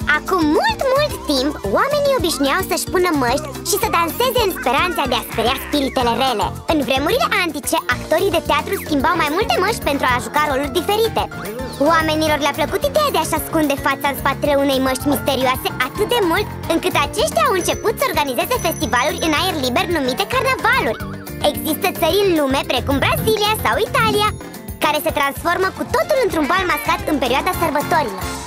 Acum mult timp, oamenii obișnuiau să-și pună măști și să danseze în speranța de a speria spiritele rele. În vremurile antice, actorii de teatru schimbau mai multe măști pentru a juca roluri diferite. Oamenilor le-a plăcut ideea de a-și ascunde fața în spatele unei măști misterioase atât de mult, încât aceștia au început să organizeze festivaluri în aer liber numite carnavaluri. Există țări în lume, precum Brazilia sau Italia, care se transformă cu totul într-un bal mascat în perioada sărbătorilor.